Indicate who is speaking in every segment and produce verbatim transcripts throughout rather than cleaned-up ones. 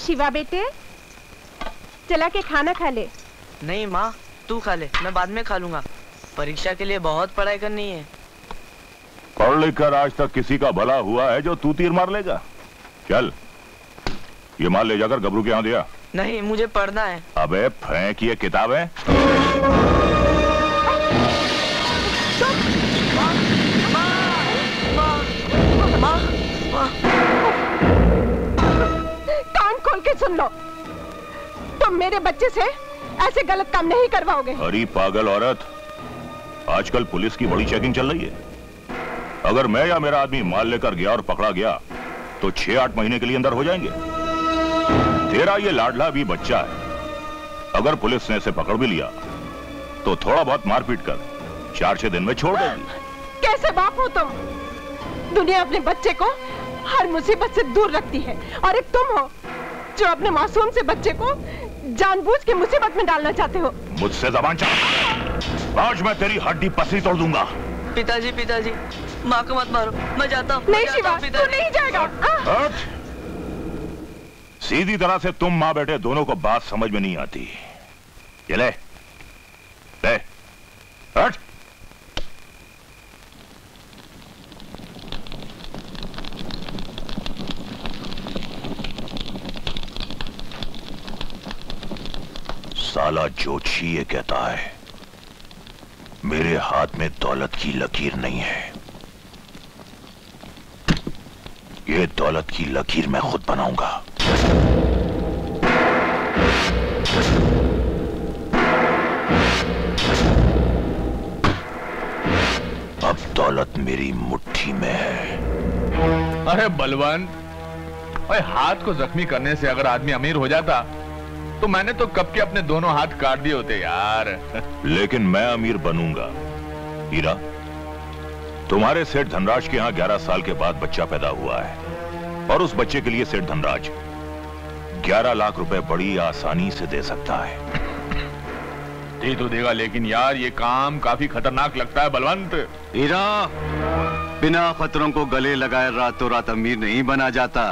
Speaker 1: शिवा बेटे, चला के खाना खा ले।
Speaker 2: नहीं माँ, तू खा ले, मैं बाद में खा लूंगा। परीक्षा के लिए बहुत पढ़ाई करनी है।
Speaker 3: पढ़ लिख कर आज तक किसी का भला हुआ है जो तू तीर मार लेगा? चल, ये माल ले जाकर गबरू के यहाँ दिया।
Speaker 2: नहीं, मुझे पढ़ना है।
Speaker 3: अबे फेंक, ये किताब है।
Speaker 1: कान खोल के सुन लो, तुम मेरे बच्चे से ऐसे गलत काम नहीं करवाओगे।
Speaker 3: अरे पागल औरत, आजकल पुलिस की बड़ी चेकिंग चल रही है। अगर मैं या मेरा आदमी माल लेकर गया और पकड़ा गया तो छह आठ महीने के लिए अंदर हो जाएंगे। तेरा ये लाडला भी बच्चा है, अगर पुलिस ने इसे पकड़ भी लिया तो थोड़ा बहुत मारपीट कर चार छह दिन में छोड़ देगी।
Speaker 1: कैसे बाप हो तुम? दुनिया अपने बच्चे को हर मुसीबत से दूर रखती है, और एक तुम हो जो अपने मासूम से बच्चे को जानबूझ के मुसीबत में डालना चाहते हो।
Speaker 3: मुझसे जबान चला, आज मैं तेरी हड्डी पसली तोड़ दूंगा।
Speaker 2: पिताजी, पिताजी, माँ को मत मारो, मैं जाता हूँ।
Speaker 1: नहीं शिवा, तू नहीं जाएगा।
Speaker 3: सीधी तरह से तुम माँ बेटे दोनों को बात समझ में नहीं आती। ये ले, ले, हट। साला जोशी ये कहता है मेरे हाथ में दौलत की लकीर नहीं है। ये दौलत की लकीर मैं खुद बनाऊंगा। अब दौलत मेरी मुट्ठी में है।
Speaker 4: अरे बलवंत, अरे हाथ को जख्मी करने से अगर आदमी अमीर हो जाता तो मैंने तो कब के अपने दोनों हाथ काट दिए होते यार।
Speaker 3: लेकिन मैं अमीर बनूंगा। हीरा, तुम्हारे सेठ धनराज के यहाँ ग्यारह साल के बाद बच्चा पैदा हुआ है, और उस बच्चे के लिए सेठ धनराज ग्यारह लाख रुपए बड़ी आसानी से दे सकता है।
Speaker 4: दे तो देगा, लेकिन यार ये काम काफी खतरनाक लगता है बलवंत।
Speaker 5: हीरा, बिना खतरों को गले लगाए रातों रात अमीर नहीं बना जाता।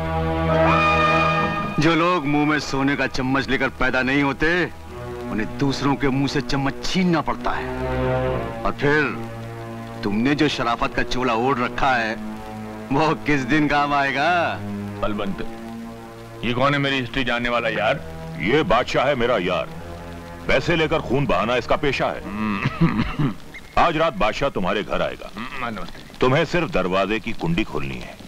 Speaker 5: जो लोग मुंह में सोने का चम्मच लेकर पैदा नहीं होते, उन्हें दूसरों के मुंह से चम्मच छीनना पड़ता है। और फिर तुमने जो शराफत का चोला ओढ़ रखा है, वो किस दिन काम आएगा?
Speaker 4: बलवंत, ये कौन है मेरी हिस्ट्री जानने वाला यार?
Speaker 3: ये बादशाह है मेरा यार, पैसे लेकर खून बहाना इसका पेशा है। आज रात बादशाह तुम्हारे घर आएगा। तुम्हें सिर्फ दरवाजे की कुंडी खोलनी है।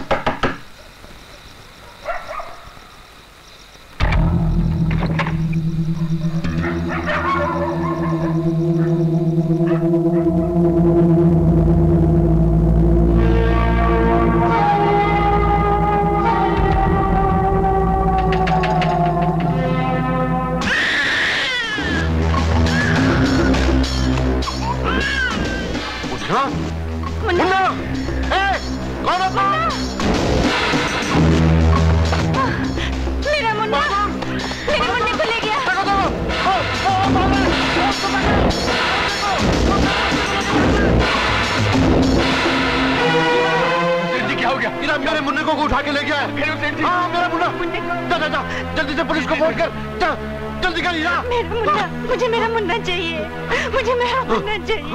Speaker 5: मेरे मुन्ने को उठा के ले गया है। हाँ, मेरा मुन्ना। जा जा जा, जल्दी से पुलिस को फोन कर। जा, जल्दी कर। जा।
Speaker 1: मेरा मुन्ना, मुझे मेरा मुन्ना चाहिए, मुझे मेरा मुन्ना चाहिए।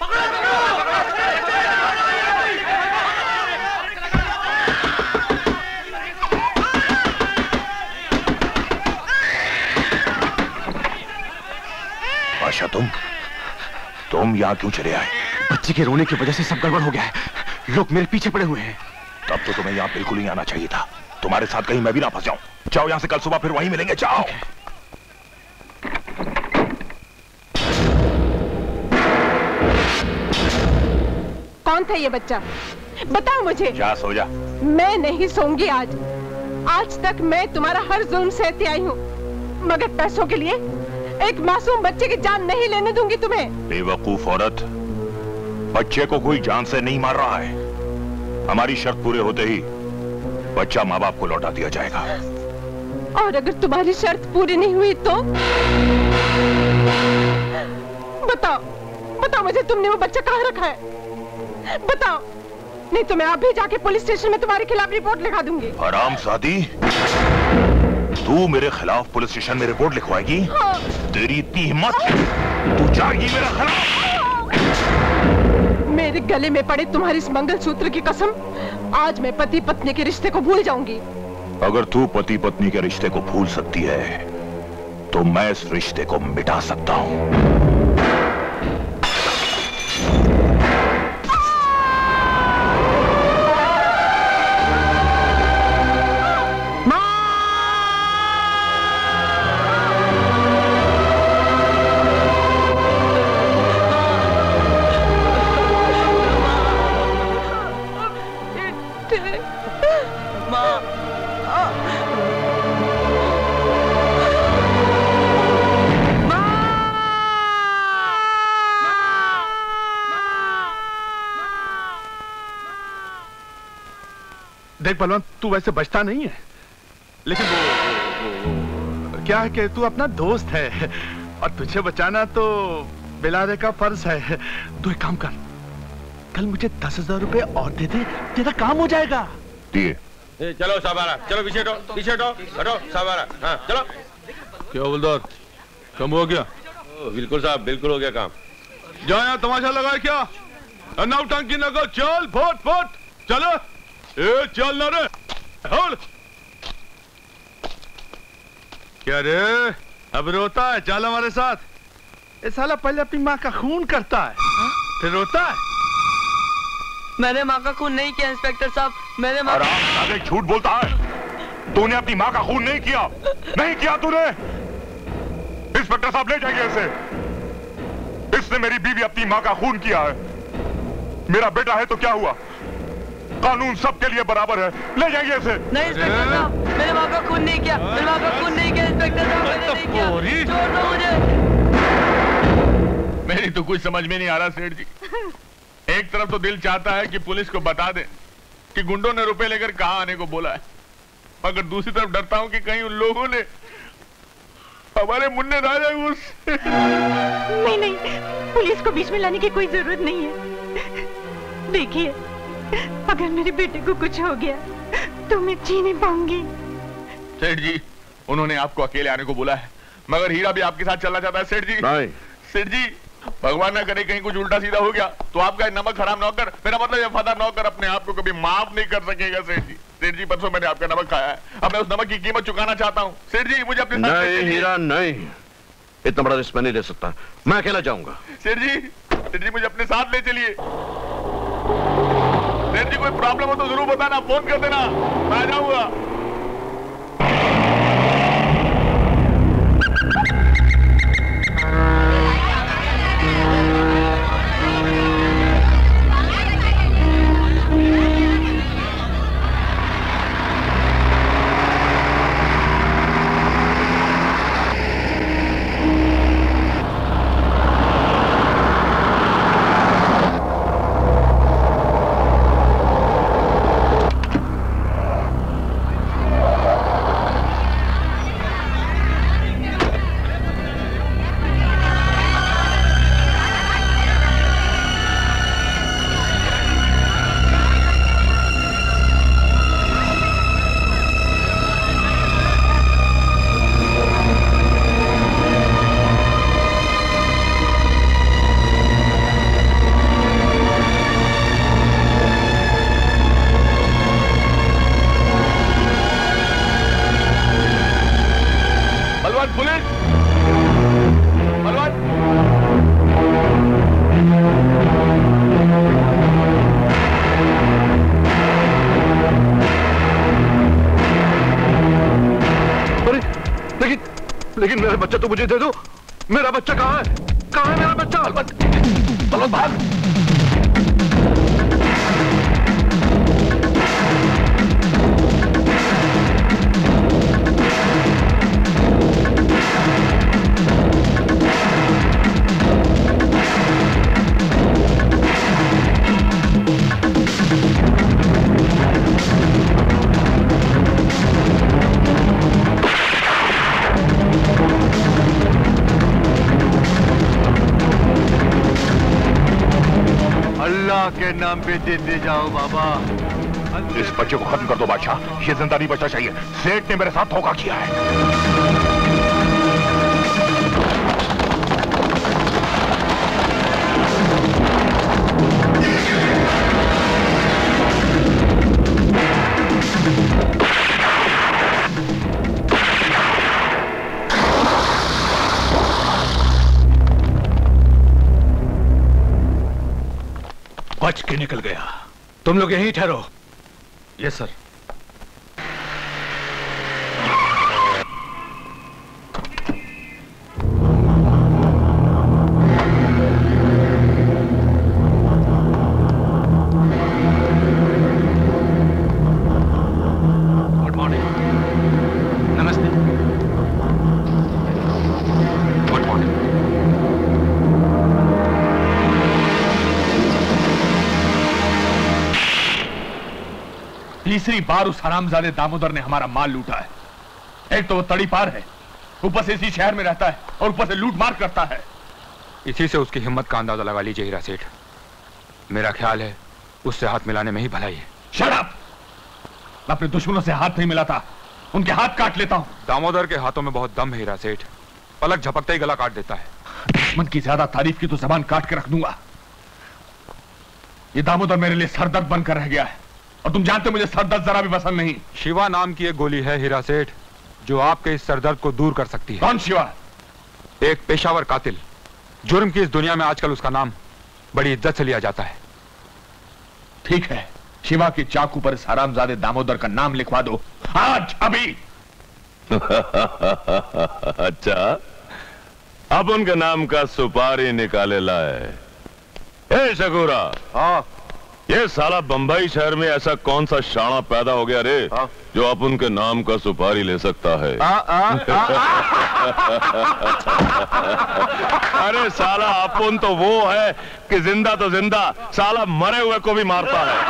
Speaker 3: बादशाह, तुम तुम यहाँ क्यों चले आए?
Speaker 5: बच्चे के रोने की वजह से सब गड़बड़ हो गया है। लोग मेरे पीछे पड़े हुए हैं।
Speaker 3: तब तो तुम्हें यहाँ बिल्कुल नहीं आना चाहिए था। तुम्हारे साथ कहीं मैं भी ना फंस जाऊं। जाओ यहाँ से, कल सुबह फिर वहीं मिलेंगे। जाओ।
Speaker 1: कौन था ये बच्चा? बताओ मुझे।
Speaker 3: जा, सो जा।
Speaker 1: मैं नहीं सोऊंगी आज। आज तक मैं तुम्हारा हर जुल्म सहती आई हूँ, मगर पैसों के लिए एक मासूम बच्चे की जान नहीं लेने दूंगी तुम्हें।
Speaker 3: बेवकूफ औरत, बच्चे को कोई जान से नहीं मार रहा है। हमारी शर्त पूरे होते ही बच्चा माँ बाप को लौटा दिया जाएगा।
Speaker 1: और अगर तुम्हारी शर्त पूरी नहीं हुई तो? बताओ, बताओ मुझे, तुमने वो बच्चा कहाँ रखा है? बताओ, नहीं तो मैं अभी जाके पुलिस स्टेशन में तुम्हारे खिलाफ रिपोर्ट लिखा दूंगी।
Speaker 3: हरामजादी। तू मेरे खिलाफ पुलिस स्टेशन में रिपोर्ट लिखवाएगी? हाँ। तेरी इतनी हिम्मत, तू जाएगी मेरे खिलाफ?
Speaker 1: मेरे गले में पड़े तुम्हारी इस मंगलसूत्र की कसम, आज मैं पति पत्नी के रिश्ते को भूल जाऊंगी।
Speaker 3: अगर तू पति पत्नी के रिश्ते को भूल सकती है तो मैं इस रिश्ते को मिटा सकता हूं।
Speaker 6: देख बलवंत, तू वैसे बचता नहीं है, लेकिन वो, वो, वो क्या है कि तू अपना दोस्त है और तुझे बचाना तो बिलारे का फर्ज है। तू एक काम कर, कल मुझे दस हजार रुपए और दे दे, तेरा काम हो जाएगा।
Speaker 3: दिए।
Speaker 7: चलो साबारा, चलो पीछे हटो, पीछे हटो, हटो साबारा। हाँ चलो।
Speaker 6: क्या हवलदार, कम हो गया?
Speaker 7: बिल्कुल साहब, बिल्कुल हो गया काम।
Speaker 6: जा यहाँ तमाशा लगा क्या? नौटंकी न कर, चल फुट फुट चलो। ए चल ना रे, होल। क्या रे, अब रोता है? चल हमारे साथ। ये साला पहले अपनी माँ का खून करता है, हा? फिर रोता है।
Speaker 2: मैंने माँ का खून नहीं किया इंस्पेक्टर साहब, मैंने माँ
Speaker 3: आगे झूठ बोलता है। तूने अपनी माँ का खून नहीं किया, नहीं किया तूने। इंस्पेक्टर साहब ले जाइए इसे। इसने मेरी बीवी अपनी माँ का खून किया है। मेरा बेटा है तो क्या हुआ, कानून सबके लिए बराबर है। ले जाइए इसे।
Speaker 2: नहीं इंस्पेक्टर साहब, मैंने माँ का खून नहीं किया, मैंने माँ का खून नहीं किया इंस्पेक्टर साहब, मैंने नहीं किया। छोड़ दो मुझे।
Speaker 4: मेरी तो कुछ समझ में नहीं आ रहा सेठ जी। एक तरफ तो दिल चाहता है कि पुलिस को बता दे कि गुंडों ने रुपए लेकर कहां आने को बोला है, मगर दूसरी तरफ डरता हूं कि कहीं उन लोगों ने हमारे मुन्ने राजा उस
Speaker 1: नहीं नहीं, पुलिस को बीच में लाने की कोई जरूरत नहीं है। देखिए, अगर मेरे बेटे को कुछ हो गया तो मैं जी नहीं पाऊंगी।
Speaker 4: सेठ जी, उन्होंने आपको अकेले आने को बोला है, मगर हीरा भी आपके साथ चलना चाहता है सेठ जी।
Speaker 5: नहीं
Speaker 4: सेठ जी, भगवान ना करे कहीं कुछ उल्टा सीधा हो गया तो आपका नमक हराम नौकर, मेरा मतलब ये फदा नौकर अपने आप को कभी माफ नहीं कर सकेगा सेठ जी। सेठ जी, परसों मैंने आपका नमक खाया है, अब मैं उस नमक की कीमत चुकाना चाहता हूँ। सेठ जी, मुझे अपने
Speaker 5: नहीं हीरा नहीं, इतना बड़ा रिस्क मैं नहीं ले सकता, मैं अकेला जाऊंगा।
Speaker 4: सेठ जी, सेठ जी मुझे अपने साथ ले चलिए। सेठ जी, कोई प्रॉब्लम हो तो जरूर बताना, फोन कर देना, मैं आ जाऊंगा।
Speaker 5: लेकिन मेरा बच्चा तो मुझे दे दो। मेरा बच्चा कहाँ है? कहाँ है मेरा बच्चा? बलवंत भाग। अल्लाह के नाम पे देते जाओ बाबा,
Speaker 3: इस बच्चे को खत्म कर दो बादशाह, ये जिंदा नहीं बचना चाहिए। सेठ ने मेरे साथ धोखा किया है।
Speaker 6: बच के निकल गया। तुम लोग यहीं ठहरो। Yes sir. Good morning. नमस्ते। Good morning.
Speaker 4: तीसरी बार उस हरामजादे दामोदर ने हमारा माल लूटा है। एक तो वो तड़ी पार है, ऊपर से इसी शहर में रहता है और ऊपर से लूट मार करता है।
Speaker 7: इसी से उसकी हिम्मत का अंदाजा लगा लीजिए हीरा सेठ। मेरा ख्याल है उससे हाथ मिलाने में ही भलाई है।
Speaker 4: Shut up! मैं अपने दुश्मनों से हाथ नहीं मिलाता, उनके हाथ काट लेता हूं।
Speaker 7: दामोदर के हाथों में बहुत दम है हीरा सेठ, पलक झपकते ही गला काट देता है।
Speaker 4: दुश्मन की ज्यादा तारीफ की तो जबान काट के रख दूंगा। ये दामोदर मेरे लिए सरदर्द बनकर रह गया है और तुम जानते हो मुझे सरदर्द जरा भी पसंद नहीं।
Speaker 7: शिवा नाम की एक गोली है हीरा सेठ जो आपके इस सरदर्द को दूर कर सकती है।
Speaker 4: कौन शिवा?
Speaker 7: एक पेशावर कातिल। जुर्म की इस दुनिया में आजकल उसका नाम बड़ी इज्जत से लिया जाता है।
Speaker 4: ठीक है, शिवा की चाकू पर इस हरामजादे दामोदर का नाम लिखवा दो आज, अभी।
Speaker 8: अच्छा, अब उनके नाम का सुपारी निकाले लाए। ए शकूरा,
Speaker 5: हाँ
Speaker 8: ये साला बंबई शहर में ऐसा कौन सा शाना पैदा हो गया रे
Speaker 5: हाँ?
Speaker 8: जो अब उनके नाम का सुपारी ले सकता है?
Speaker 5: आ, आ, आ,
Speaker 8: अरे साला अपुन तो वो है कि जिंदा तो जिंदा, साला मरे हुए को भी मारता है।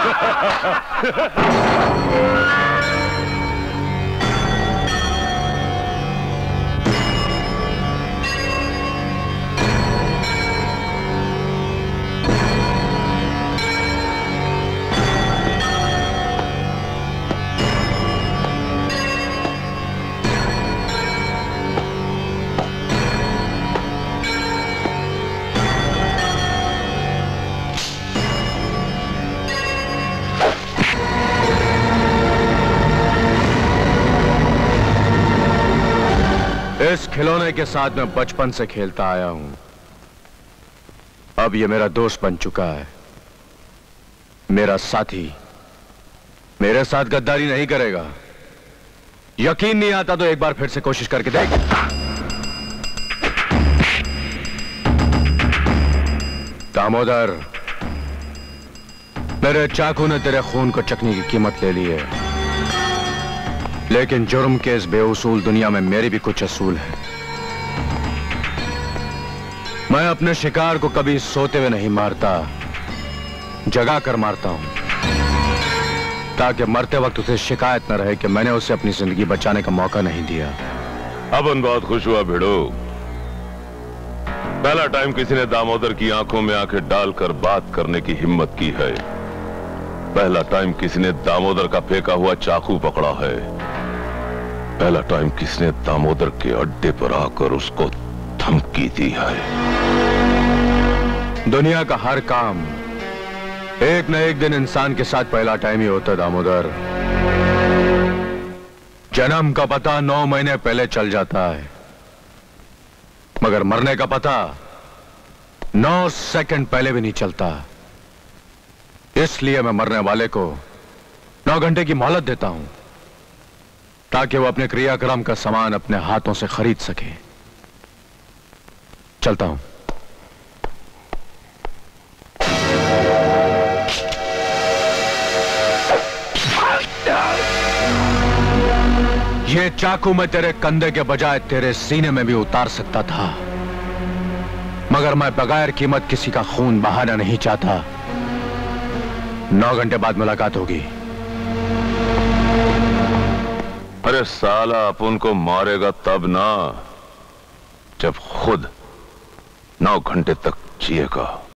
Speaker 5: इस खिलौने के साथ मैं बचपन से खेलता आया हूं। अब ये मेरा दोस्त बन चुका है, मेरा साथी। मेरे साथ गद्दारी नहीं करेगा। यकीन नहीं आता तो एक बार फिर से कोशिश करके देख। दामोदर, मेरे चाकू ने तेरे खून को चखने की कीमत ले ली है, लेकिन जुर्म के इस बेउसूल दुनिया में मेरी भी कुछ असूल है। मैं अपने शिकार को कभी सोते हुए नहीं मारता, जगा कर मारता हूं, ताकि मरते वक्त उसे शिकायत न रहे कि मैंने उसे अपनी जिंदगी बचाने का मौका नहीं दिया।
Speaker 8: अपन बहुत खुश हुआ भिड़ो। पहला टाइम किसी ने दामोदर की आंखों में आंखें डालकर बात करने की हिम्मत की है। पहला टाइम किसी ने दामोदर का फेंका हुआ चाकू पकड़ा है। पहला टाइम किसने दामोदर के अड्डे पर आकर उसको धमकी दी है।
Speaker 5: दुनिया का हर काम एक न एक दिन इंसान के साथ पहला टाइम ही होता है दामोदर। जन्म का पता नौ महीने पहले चल जाता है, मगर मरने का पता नौ सेकंड पहले भी नहीं चलता। इसलिए मैं मरने वाले को नौ घंटे की मोहलत देता हूं, ताकि वो अपने क्रियाक्रम का सामान अपने हाथों से खरीद सके। चलता हूं। ये चाकू मैं तेरे कंधे के बजाय तेरे सीने में भी उतार सकता था, मगर मैं बगैर कीमत किसी का खून बहाना नहीं चाहता। नौ घंटे बाद मुलाकात होगी।
Speaker 8: अरे साला अपन को मारेगा तब ना, जब खुद नौ घंटे तक जिएगा।